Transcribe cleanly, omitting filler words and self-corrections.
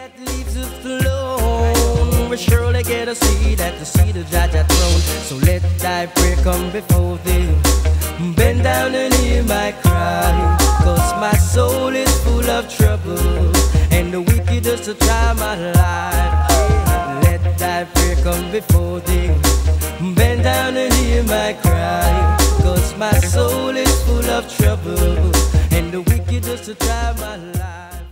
that leaves us alone, we surely get a seat at the seat of Jaja throne. So let thy prayer come before thee. Bend down and hear my cry, cause my soul is full of trouble, and the wickedest to try my life. Let thy prayer come before thee. Bend down and hear my cry, cause my soul is full of trouble, and the wickedest to try my life.